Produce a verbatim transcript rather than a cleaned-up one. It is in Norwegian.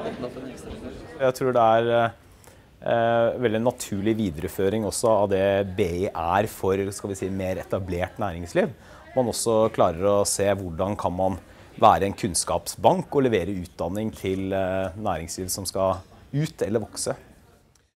Jeg tror det er eh, veldig naturlig videreføring også av det B I er for, skal vi si, mer etablert næringsliv. Man også klarer å se hvordan kan man være en kunnskapsbank og levere utdanning til eh, næringsliv som skal ut eller vokse.